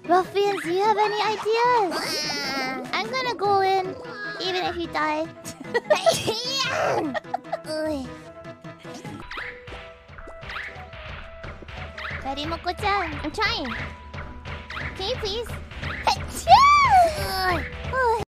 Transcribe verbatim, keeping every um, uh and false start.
Ruffians, do you have any ideas? I'm gonna go in, even if you die. Ready, Moko-chan? I'm trying. Can you please?